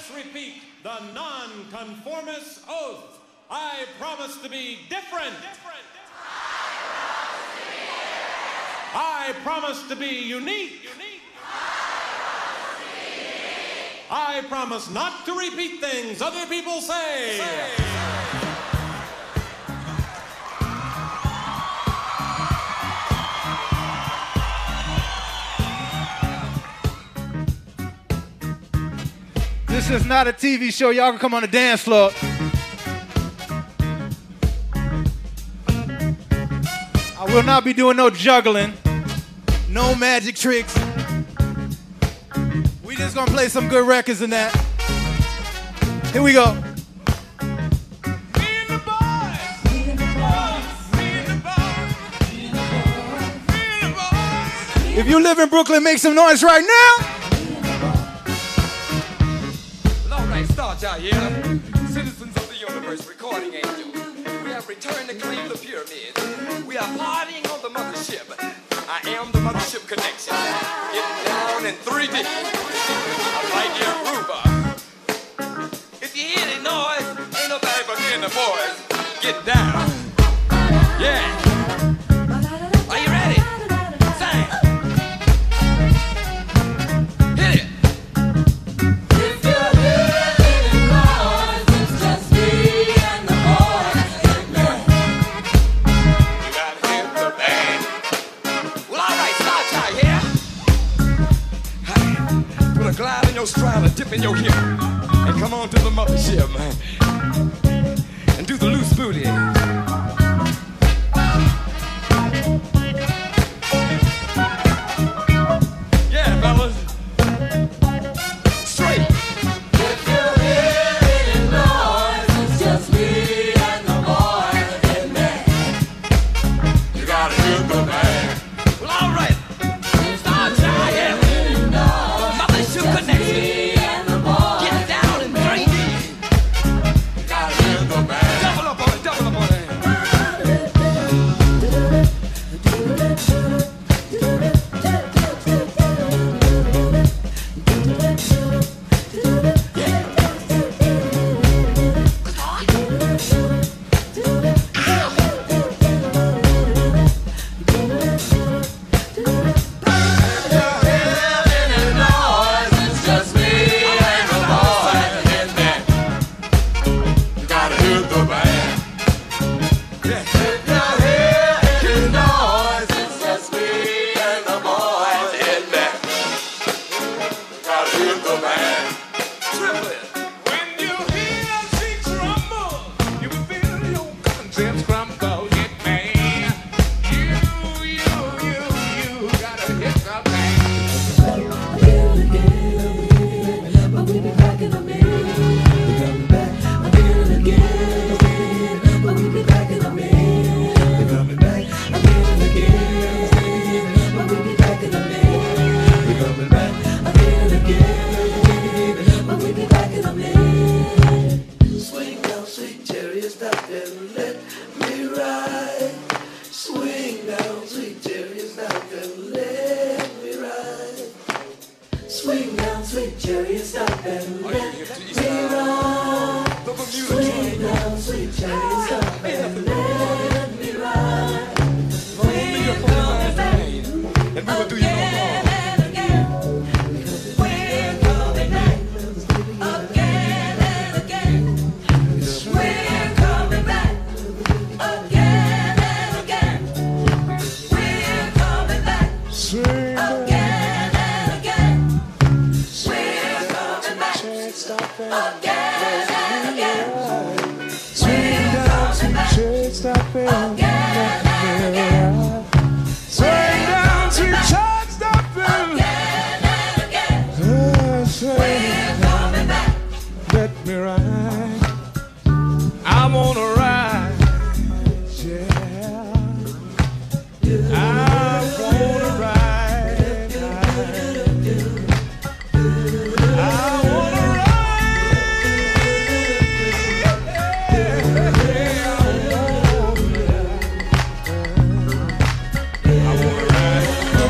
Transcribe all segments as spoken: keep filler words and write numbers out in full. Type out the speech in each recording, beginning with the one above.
Let's repeat the non-conformist oath. I promise to be different. different. I promise to be unique. unique. I promise not to repeat things other people say. say. This is not a T V show. Y'all can come on the dance floor. I will not be doing no juggling, no magic tricks. We just gonna play some good records in that. Here we go. If you live in Brooklyn, make some noise right now. Start out here, citizens of the universe, recording angels. We have returned to claim the pyramids. We are partying on the mothership. I am the mothership connection. Getting down in three D. I'm right here, Ruba. If you hear any noise, ain't nobody but me and the boys. Get down. Yeah. Are you ready? Sing. Hit it. Glide in your stride and dip in your hip and come on to the mothership, man, and do the loose booty. Yeah, fellas. Straight. If you hear any noise, it's just me and the boys in there. You gotta hear the man. Well, all right. Start trying. Connection. Get down in three D. Gotta hear the man. Double up on it, double up on it.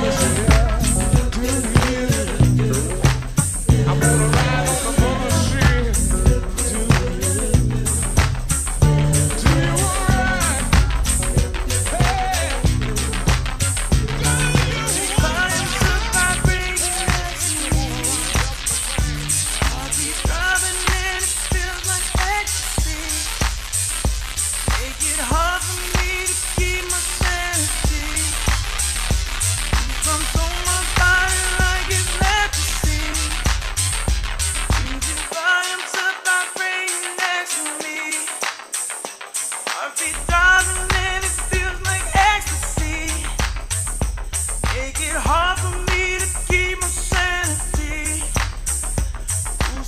I'm gonna ride on the mothership.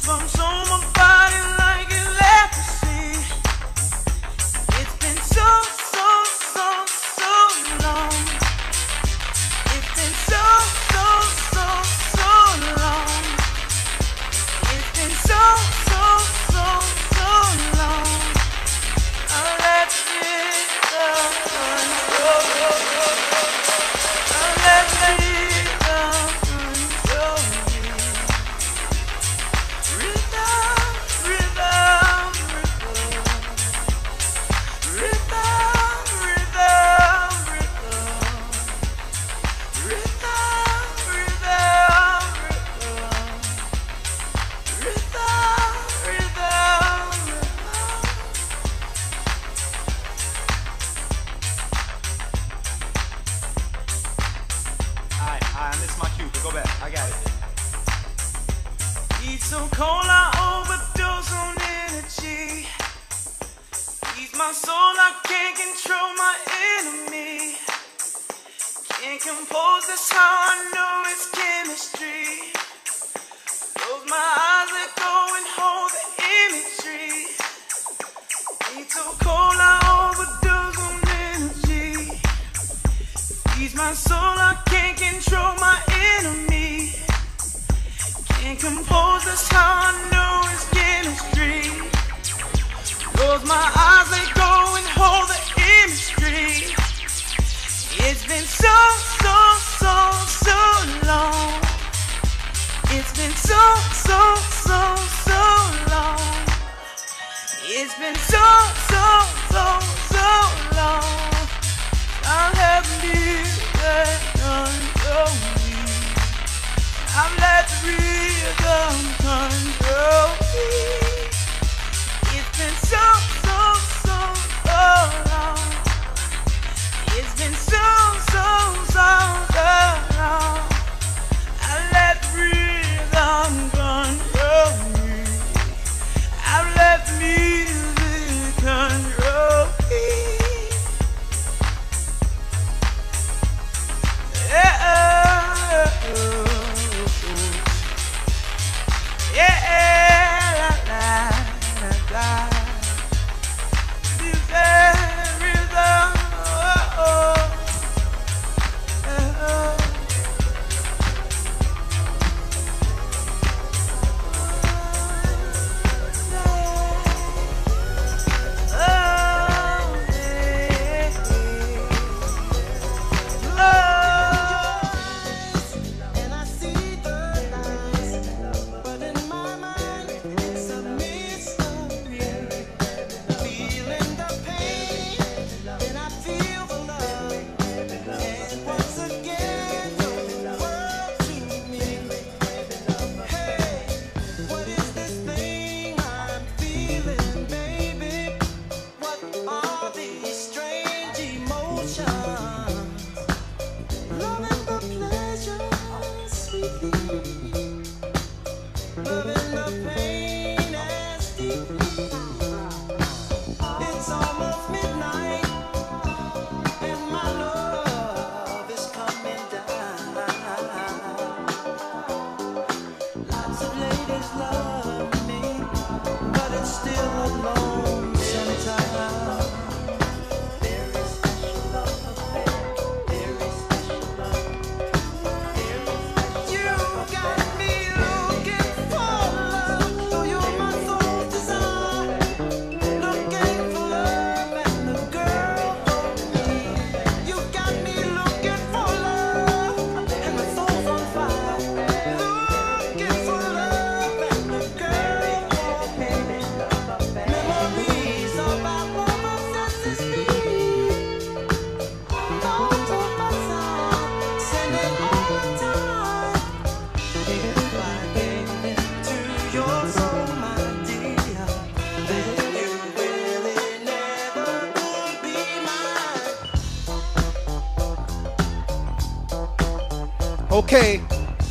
Okay.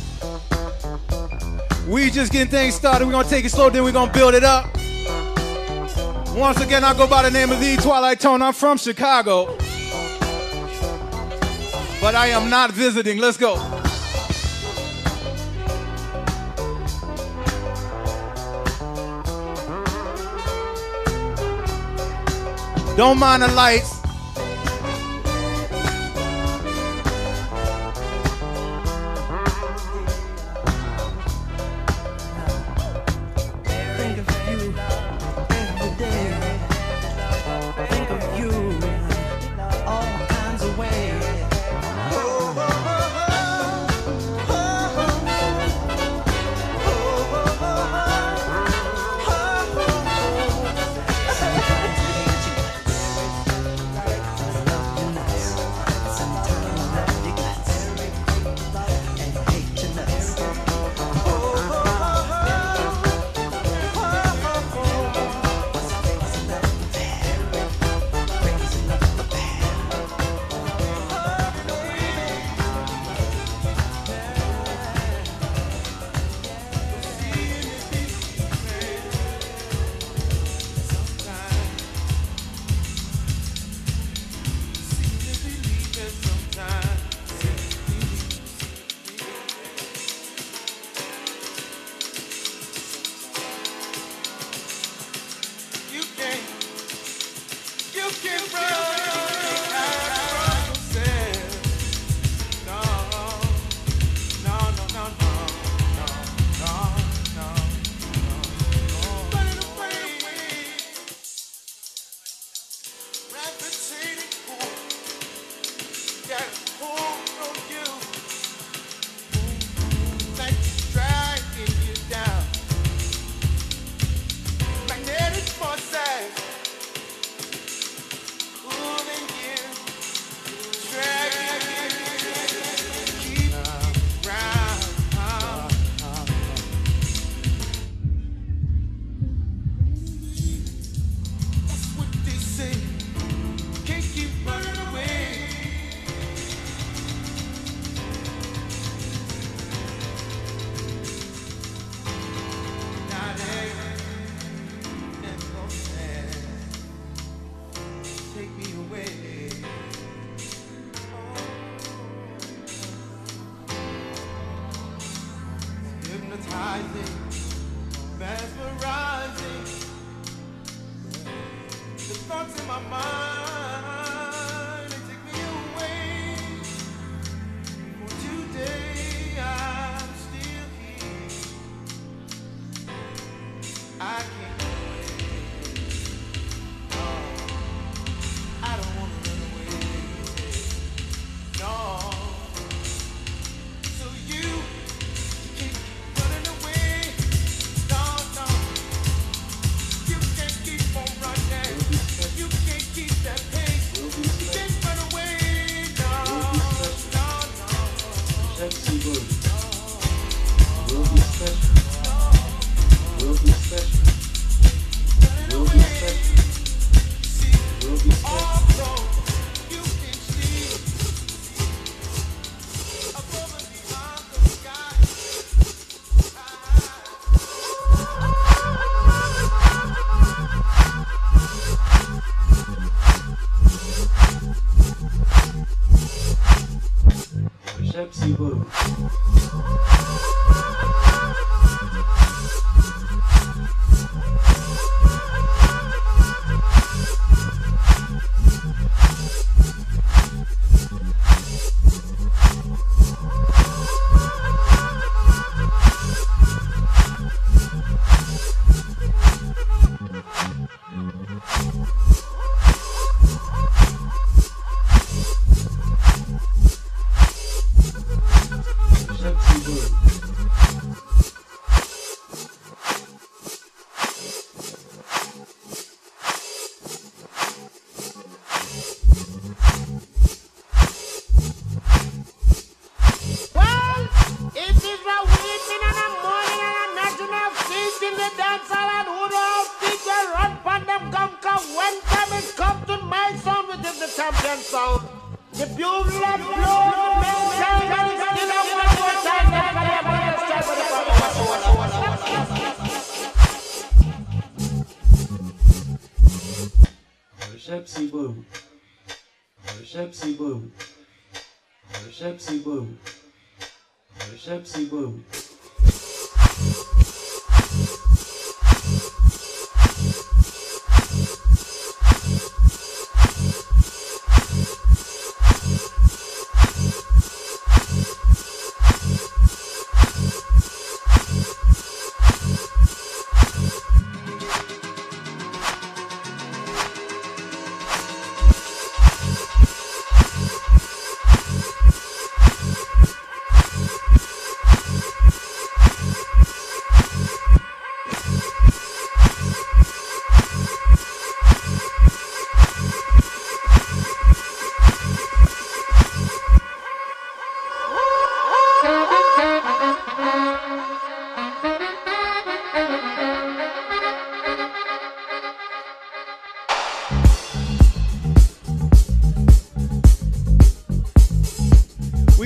We just getting things started. We're going to take it slow, then we're going to build it up. Once again, I go by the name of the Twilite Tone. I'm from Chicago. But I am not visiting. Let's go. Don't mind the lights.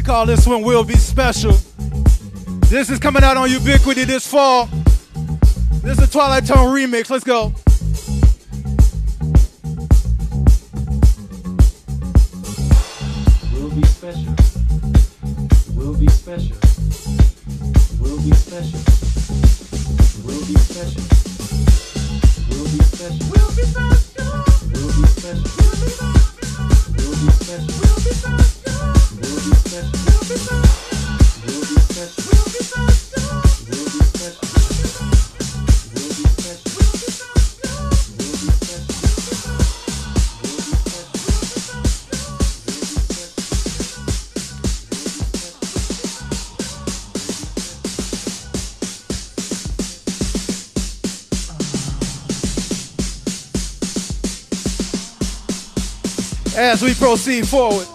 call this one Will Be Special. This is coming out on Ubiquity this fall. This is a Twilite Tone remix. Let's go. Will be special. Will be special. Will be special. Will be special. Will be special. Will be special. Will be special. Will be special. Will be special. Will be special. Will be special. Will be special. Will be special. Will be special. Will be special. Will be special. As we proceed forward.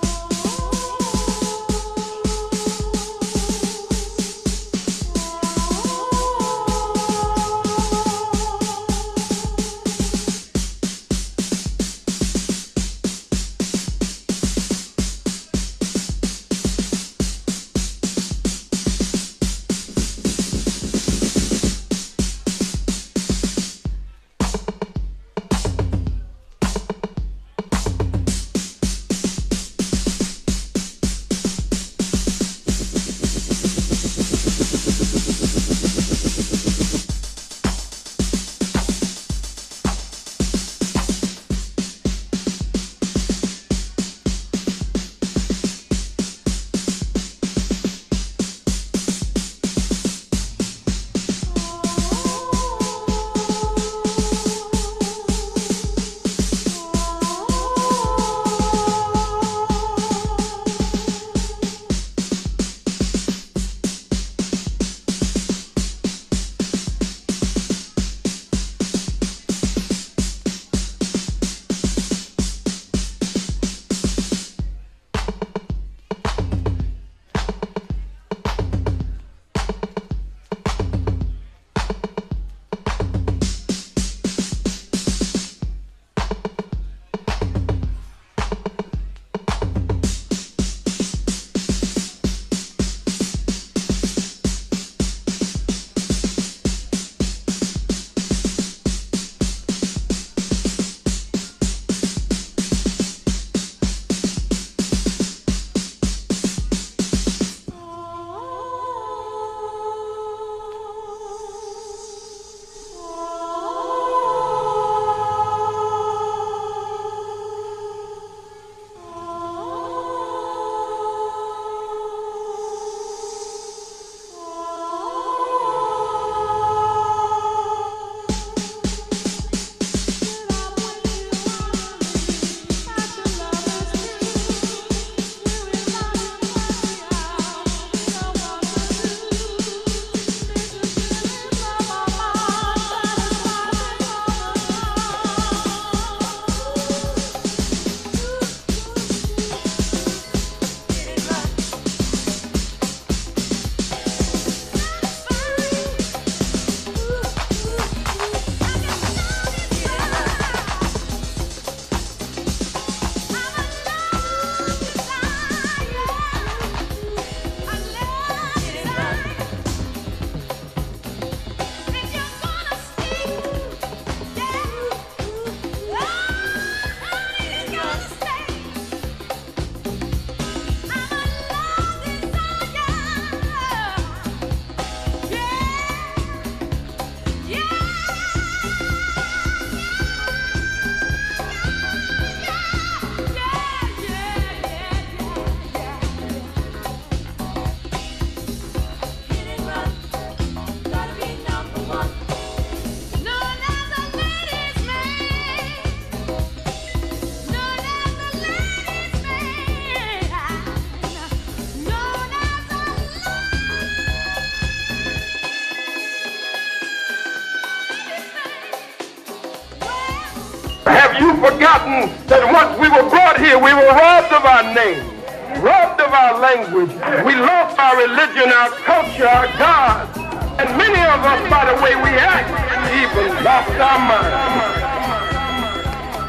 Forgotten that once we were brought here, we were robbed of our name, robbed of our language. We lost our religion, our culture, our God. And many of us, by the way we act, even lost our mind.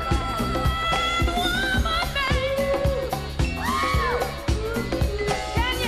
Can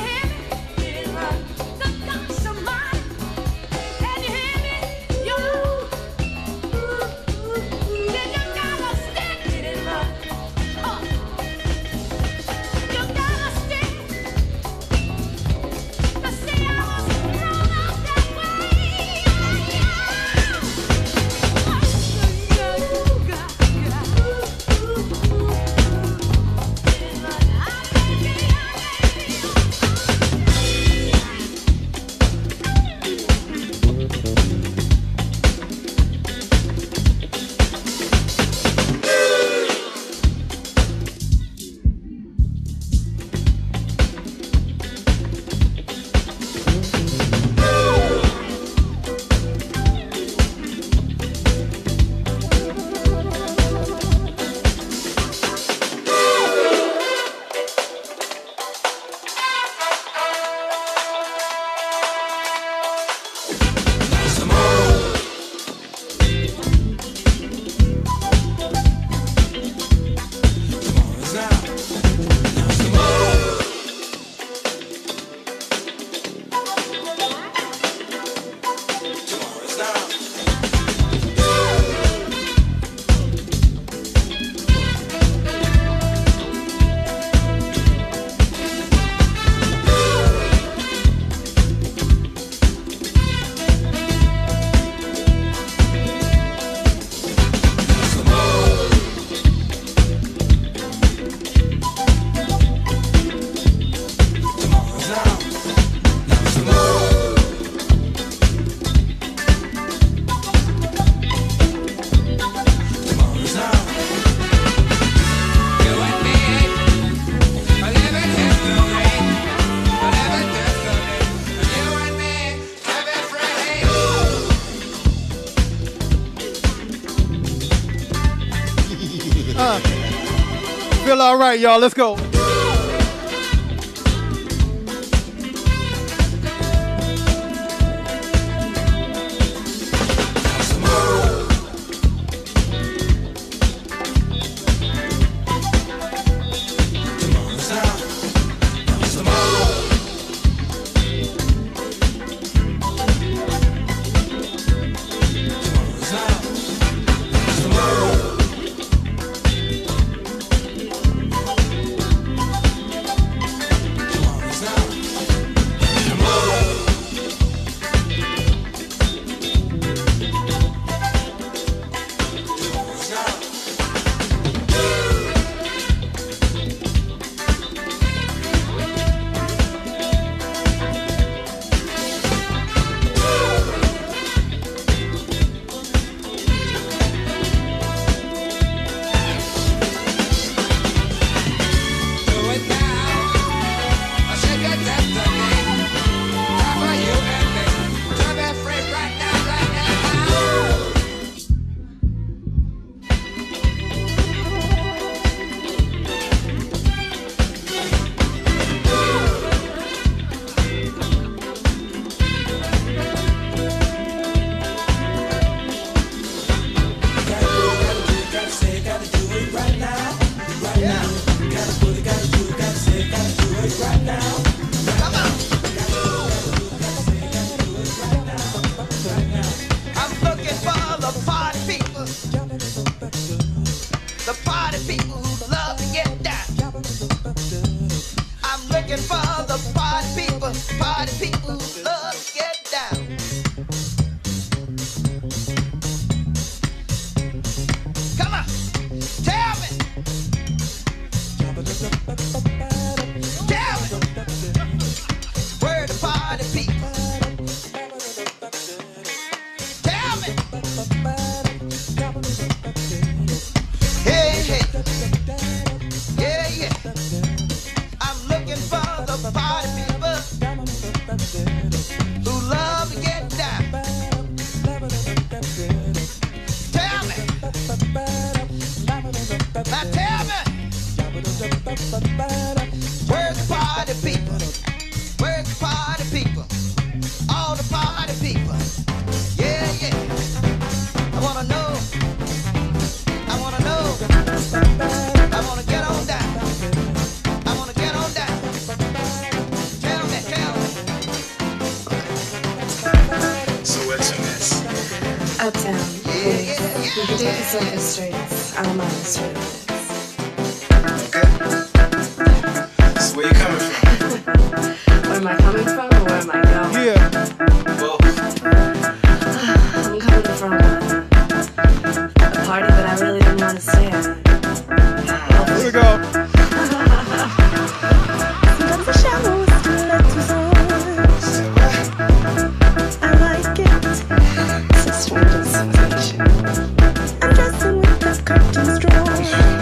feel all right, y'all. Let's go. Undressing with the curtains drawn.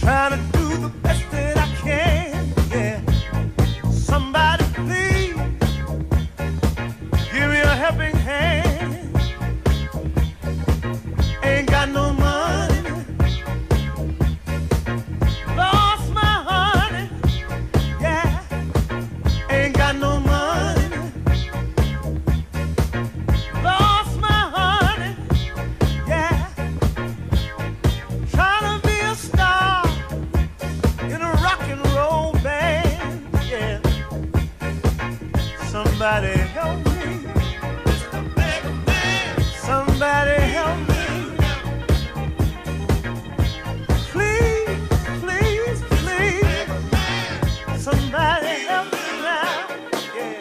trying to do the best that I can, yeah. Somebody please give me a helping hand. Ain't got no money, lost my honey, yeah. Ain't got no money, lost my honey, yeah. Trying to be a star in a rock and roll band, yeah. Somebody help me, Mister Big Man. Somebody help me. Please, please, please. Somebody help me now, yeah.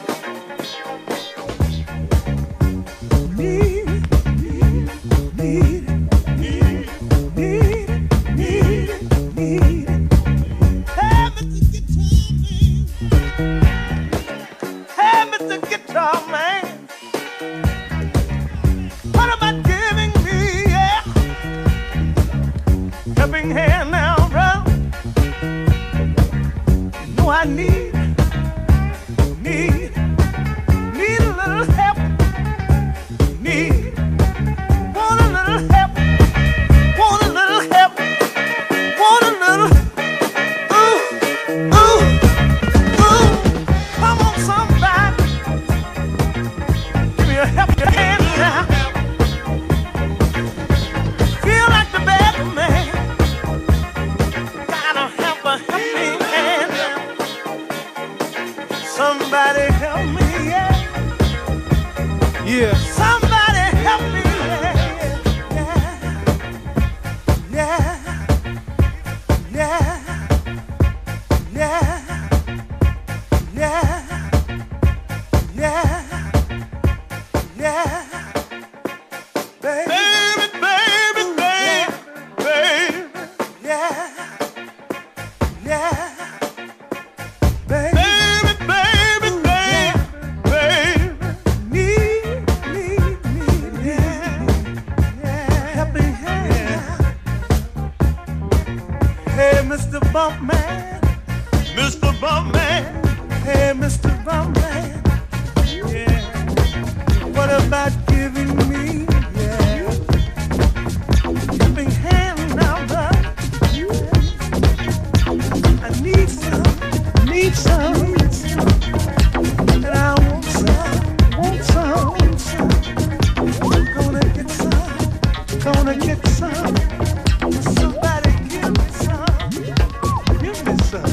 Need, need, need, need, need, need, need. Hey, Mister Guitar Man. Hey, Mister Guitar Man. What about giving me, yeah, helping hand now, bro? No, I need, need, need a little help. Need, want a little help. Want a little help. Want a little, ooh, ooh, ooh. Come on, somebody. Give me a helping hand now. Feel like the bad man. Gotta help a helping hand now. Somebody help me, yeah. Yeah. Somebody help me, yeah. Yeah. Yeah. Yeah. Yeah. Yeah. Yeah. Baby, baby, baby, baby. Yeah. Yeah. Baby, baby, baby, baby. Need, need, need, yeah. Yeah. Helping hand. Hey, Mister Bumpman. Mister Bumpman. Hey, Mister Bumpman. Yeah. What about giving me, yeah, helping hand now, bud? I need some, need some, and I want some, want some, want some. Gonna get some, gonna get some. Somebody give me some, give me some.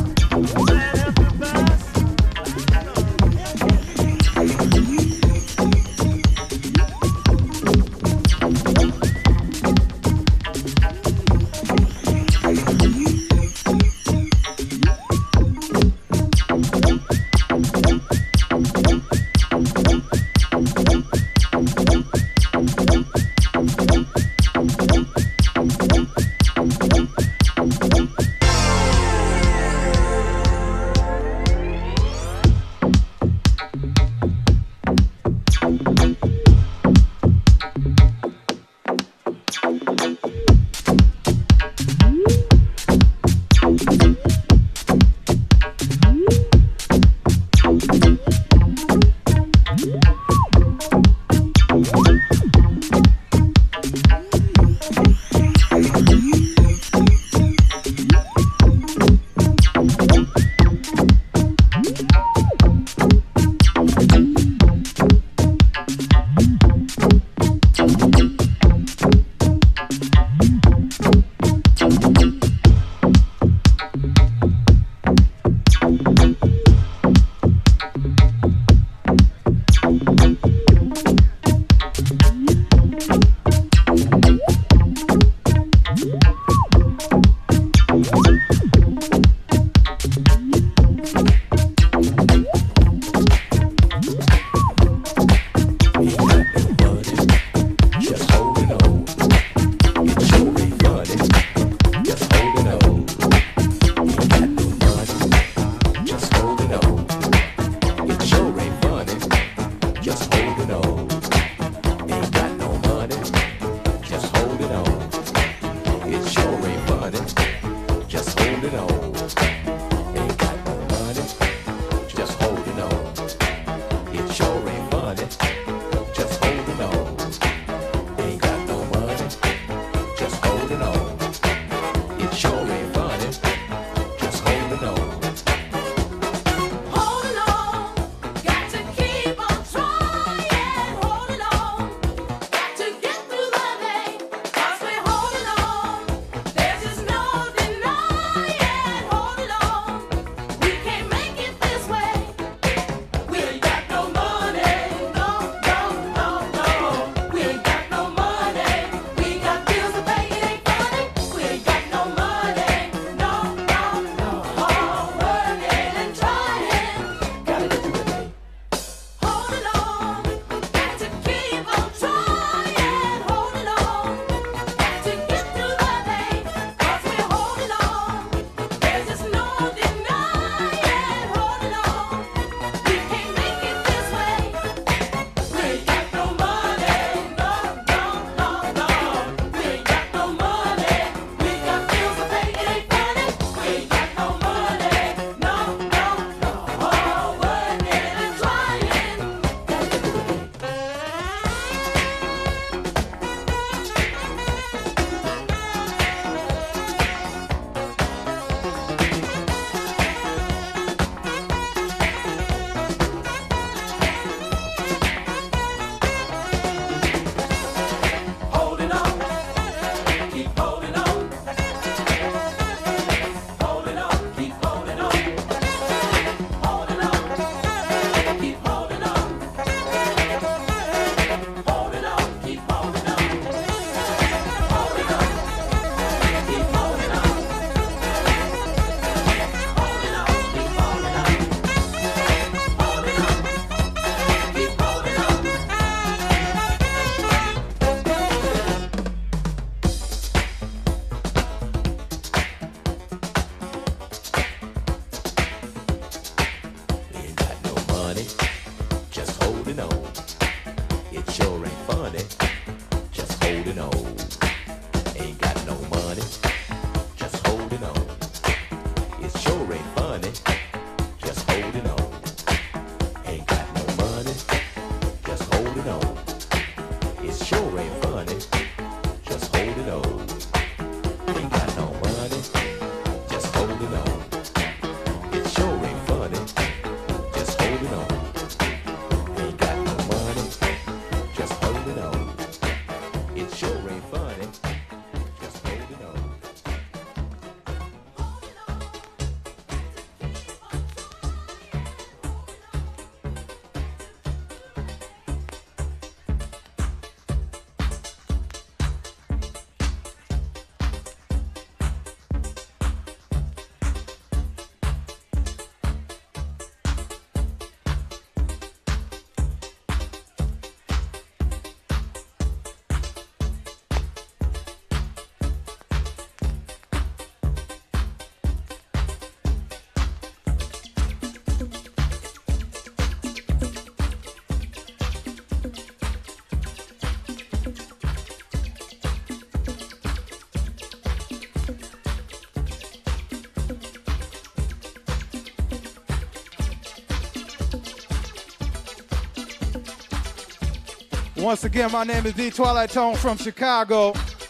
Once again, my name is the Twilite Tone from Chicago.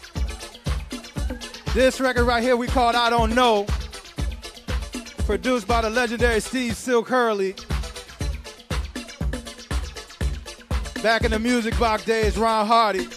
This record right here we called I Don't Know. Produced by the legendary Steve Silk Hurley. Back in the Music Box days, Ron Hardy.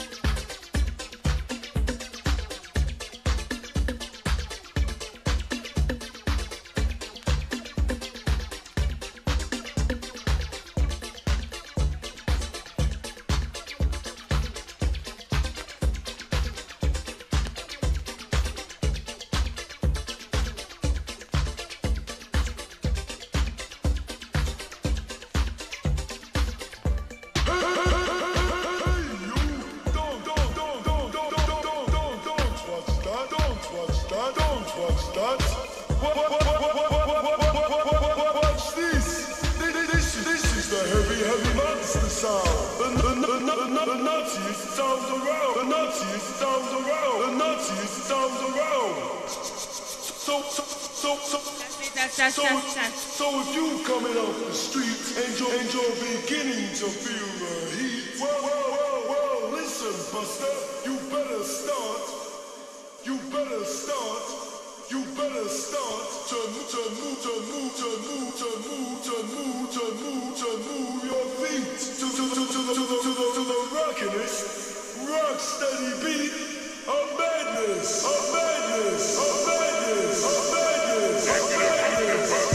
So if you coming off the streets and you're, and you're beginning to feel the heat, well, well, well, well, listen, Buster, you better start, you better start, you better start to move, to move, to move, to move, to move, to move, to move, to move your feet to, to, to, to, to, to, to, the, to the rockiness, rock steady beat of madness, of madness, of madness, of madness, of madness.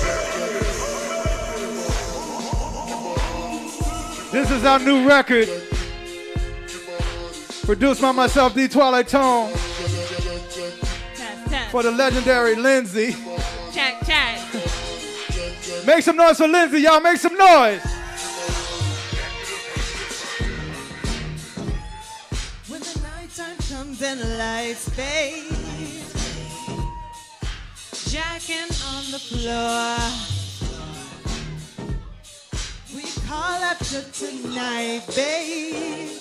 This is our new record, produced by myself, the Twilite Tone, Test, test. for the legendary Lindsay. Check, check. Make some noise for Lindsay, y'all. Make some noise. When the nighttime comes and the lights fade, jacking on the floor, we call up to tonight, babe.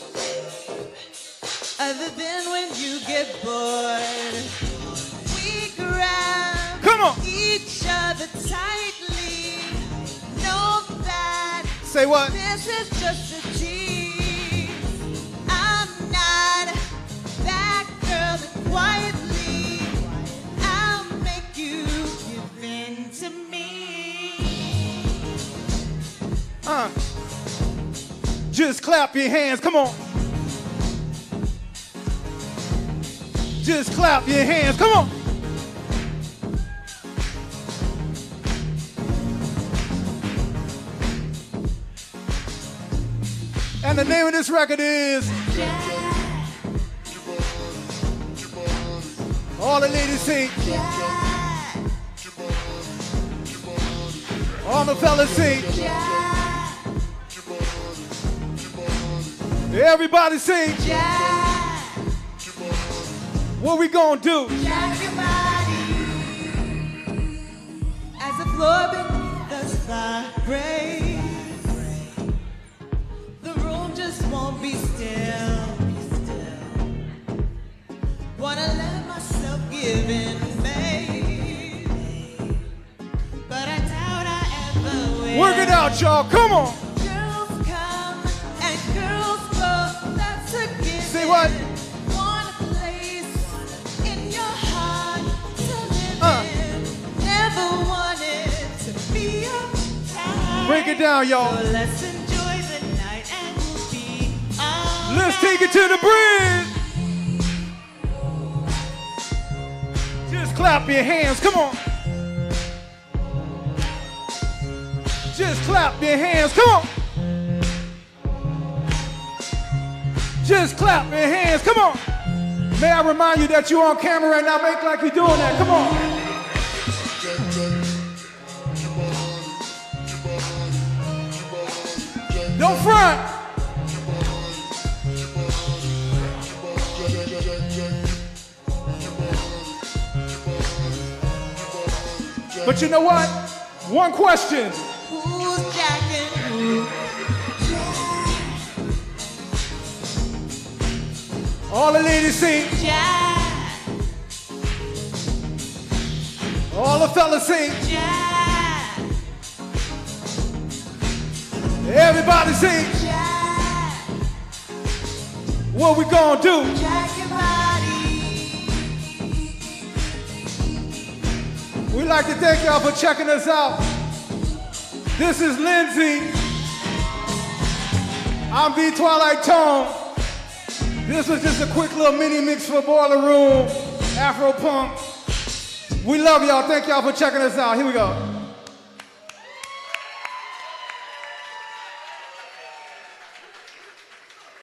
Other than when you get bored, we grab Come on. each other tightly. Know that Say what? this is just a tease. I'm not that girl that quietly I'll make you give in to me. Uh, just clap your hands. Come on. Just clap your hands. Come on. And the name of this record is All the ladies sing. All the fellas sing. Everybody sing. What we gonna do? Jack your body as the floor beneath us vibrates. The room just won't be still. Wanna let myself give in, babe, but I doubt I ever will. Work it out, y'all. Come on. Girls come and girls go. That's a given. Say what? Want a place in your heart to live Uh. in. Never wanted to be uptight. Break it down, So y'all. let's enjoy the night and we'll be alright. Let's take it to the bridge. Just clap your hands. Come on. Just clap your hands. Come on. Just clap your hands. Come on. May I remind you that you're on camera right now. Make like you're doing that. Come on. Don't front. But you know what? One question. Who's jacking who? All the ladies sing. Jack, All the fellas sing. Jack, Everybody sing. Jack. What we gonna do? Jack your body. We'd like to thank y'all for checking us out. This is Lindsay. I'm the Twilite Tone. This was just a quick little mini mix for Boiler Room, AfroPunk. We love y'all. Thank y'all for checking us out. Here we go.